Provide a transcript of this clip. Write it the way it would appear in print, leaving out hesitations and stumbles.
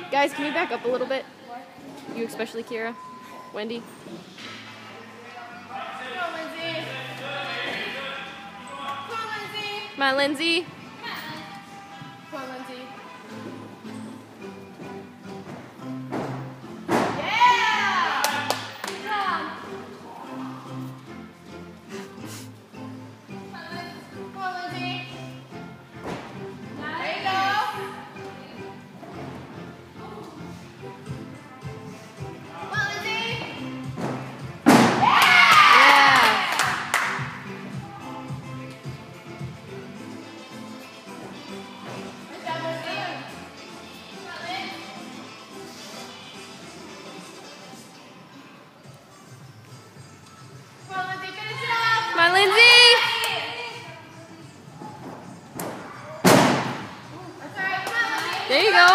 Guys, can you back up a little bit? You especially, Kira. Wendy. Come on, Lindsay. Come on, Lindsay. Come on, Lindsay. Come on, Lindsay. Come on, Lindsay. There you go.